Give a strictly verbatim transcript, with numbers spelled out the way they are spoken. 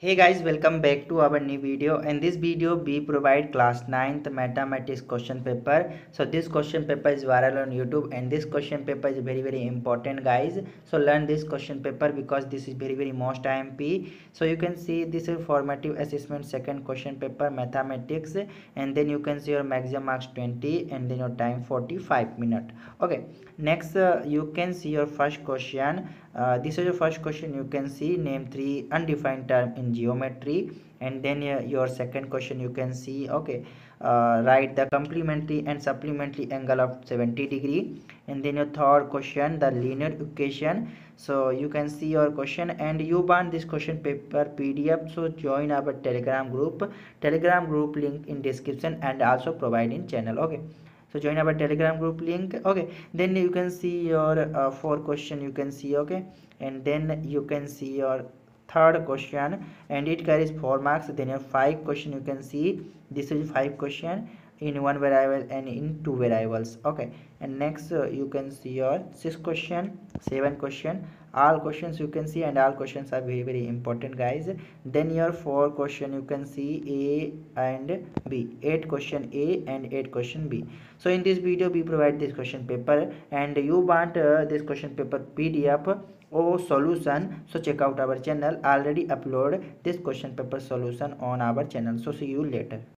Hey guys, welcome back to our new video. In this video, we provide class ninth mathematics question paper. So this question paper is viral on YouTube and this question paper is very very important guys. So learn this question paper because this is very very most I M P. So you can see this is formative assessment second question paper mathematics, and then you can see your maximum marks twenty and then your time forty-five minute. Okay, next uh, you can see your first question. Uh, this is your first question. You can see name three undefined term in geometry, and then uh, your second question you can see, okay, uh, write the complementary and supplementary angle of seventy degree, and then your third question the linear equation. So you can see your question, and you want this question paper P D F, so join our telegram group. Telegram group link in description and also provide in channel. Okay, so join our telegram group link. Okay, then you can see your uh, four question you can see. Okay, and then you can see your third question, and it carries four marks. Then your five question you can see, this is five question in one variable and in two variables. Okay, and next uh, you can see your six question, seven question, all questions you can see, and all questions are very very important guys. Then your four question you can see A and B, eight question A and eight question B. So in this video we provide this question paper, and you want uh, this question paper P D F or solution, so check out our channel. Already upload this question paper solution on our channel. So see you later.